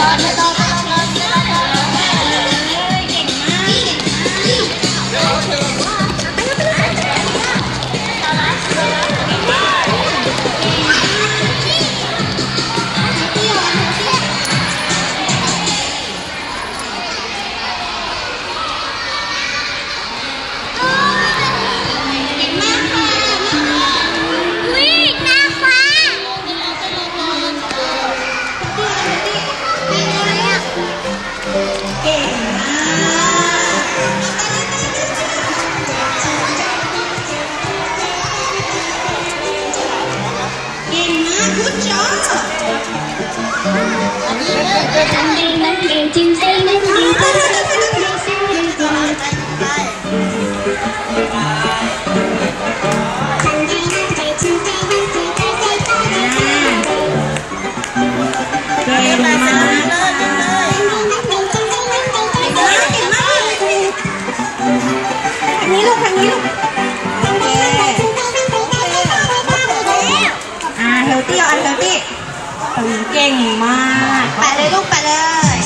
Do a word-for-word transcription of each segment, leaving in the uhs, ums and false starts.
เก่งมากแปะเลยลูกแปะเลย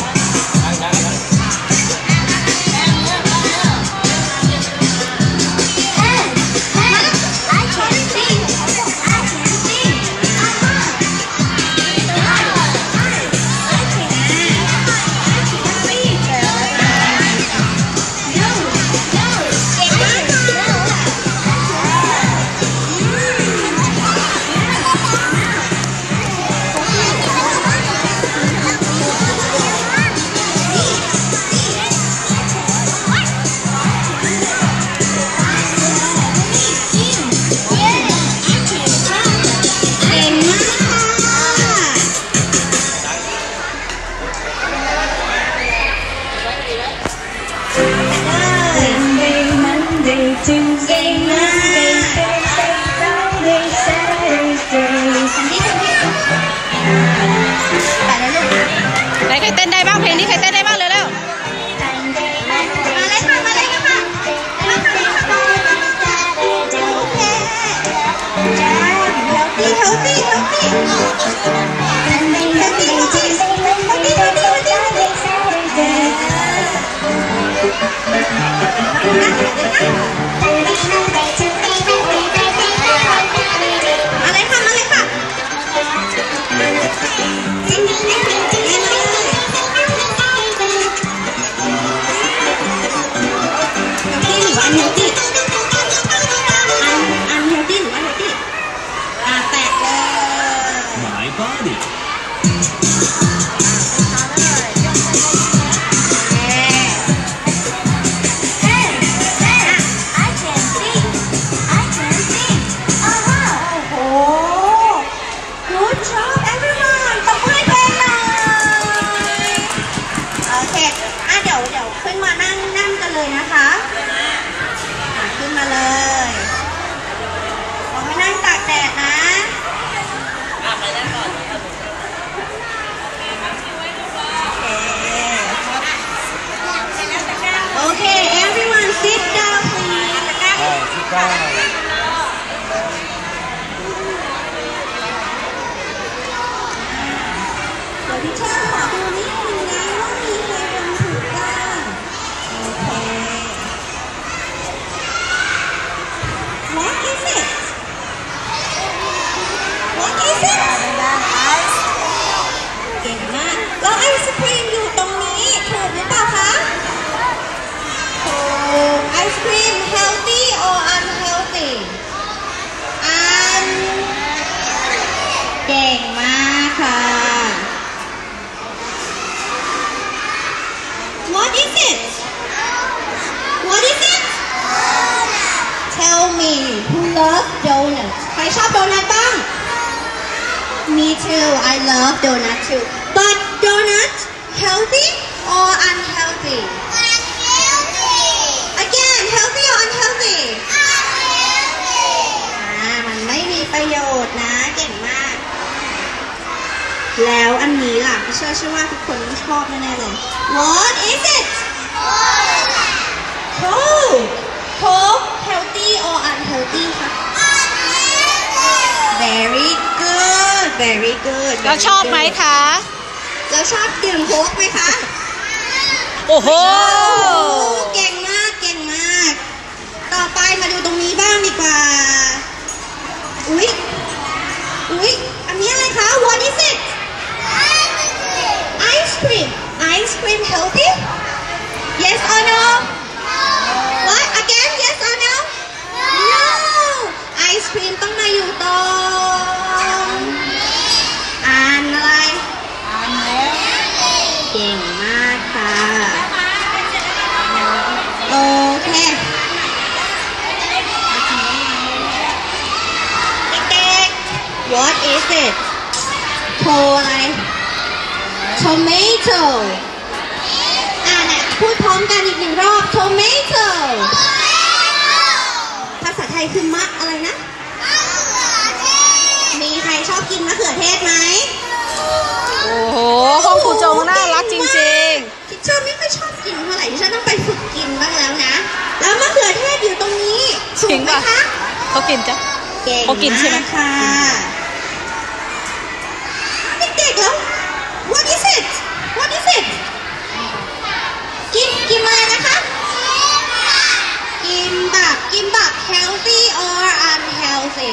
ไหนใครเต้นได้บ้างเพลงนี้ใครเต้นได้บ้างเร็วๆมาเลยค่ะมาเลยค่ะเฮลตี้เฮลตี้เฮลตี้เฮลตี้เฮลตี้เฮลตี้เฮลตี้มาเลยค่ะมาเลยค่ะอันเฮลตี้อันอันเฮลตี้หรือว่าเฮลตี้อ่ะแตะเลย My bodyขึ้นมานั่งนั่งกันเลยนะคะขึ้นมาเลยเราไม่นั่งตากแดดนะไปนั่งก่อนโอเค everyone sit down please sit down เดี๋ยวพี่เชิญขอดูนิดนึงนะว่ามีใครทำถูกบ้าง What is it? What is it? เก่งมากแล้วไอศครีมอยู่ตรงนี้ถูกหรือเปล่าคะถูกไอศครีม healthy or unhealthy อันเก่งมากค่ะ What is it? What is it? Tell me who loves donuts ใครชอบโดนัทบ้าง Me too I love donut too But donuts healthy or unhealthy? Unhealthy Again healthy or unhealthy? Unhealthy อ่ามันไม่มีประโยชน์นะเก่งมากแล้วอันนี้ล่ะพี่เชื่อเชื่อว่าทุกคนชอบแน่ๆเลย What is it? Coke Coke healthy or unhealthy คะ Very good Very good เราชอบไหมคะแล้วชอบดื่มโค้กไหมคะโอ้โหเก่งมากเก่งมาก ต่อไปมาดูตรงนี้บ้างดีกว่า อุ๊ย อุ๊ย อันนี้อะไรคะ What is it Ice cream Ice cream healthy Yes or no What again Yes or no No Ice cream ต้องมาอยู่ตรงอ่านอะไรเก่งมากค่ะโอเคเด็กๆ What is it โทอะไร Tomato อ่าเนี่ยพูดพร้อมกันอีกหนึ่งรอบ Tomato ภาษาไทยคือมะอะไรนะ มีใครชอบกินมะเขือเทศไหมโอ้โหห้องครูจงน่ารักจริงๆทิชเชอร์ไม่ค่อยชอบกินเท่าไหร่ทิชเชอร์ต้องไปฝึกกินบ้างแล้วนะ แล้วมะเขือเทศอยู่ตรงนี้ถูกไหมคะเขากินจ้ะเก่งเขากินใช่ไหมมากค่ะเด็กๆแล้ว What is it What is it กินกินอะไรนะคะ กินแบบกินแบบ healthy or unhealthy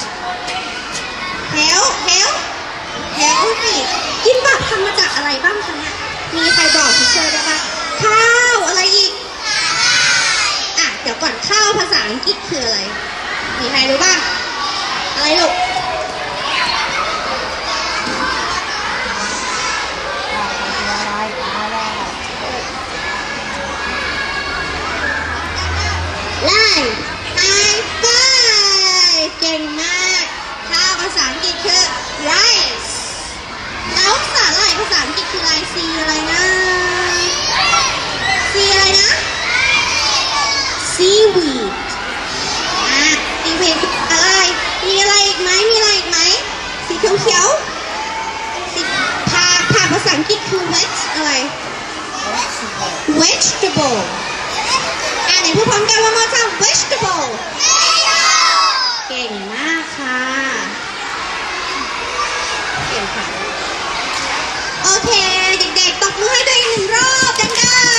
health health healthy กินแบบทำมาจากอะไรบ้างคะเนี่ยมีใครบอกทิชเชอร์ได้บ้างข้าวอะไรอีกอ่ะเดี๋ยวก่อนข้าวภาษาอังกฤษคืออะไรมีใครรู้บ้างอะไรลูกไล่ไฮไฟเก่งมากข้าวภาษาอังกฤษคือ rice แล้วสาหร่ายภาษาอังกฤษคืออะไร C อะไรนะ C อะไรนะ seaweed อ่ะ seaweed อะไรมีอะไรอีกไหมมีอะไรอีกไหมสีเขียวๆสีผักผักภาษาอังกฤษคือ veg อะไร vegetable อ่ะไหนพูดพร้อมกันว่ามาทำ vegetable เก่งมากค่ะเก่งค่ะโอเคเด็กๆตบมือให้ด้วยอีกหนึ่งรอบดัง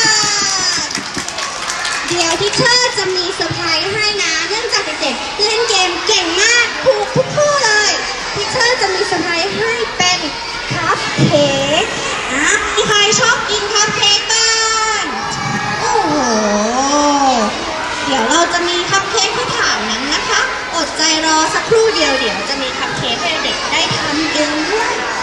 ๆเดี๋ยวทิชเชอร์จะมีเซอร์ไพรส์ให้นะเนื่องจากเด็กๆเล่นเกมเก่งมากถูกทุกข้อเลยทิชเชอร์จะมีเซอร์ไพรส์ให้เป็นคัพเค้กนะมีใครชอบกินคัพเค้กบ้างโอ้โหเดี๋ยวเราจะมีคัพเค้กที่ถามนั้นนะคะอดใจรอสักครู่เดียวเดี๋ยวจะมีคัพเค้กให้เด็กได้ทำเองด้วย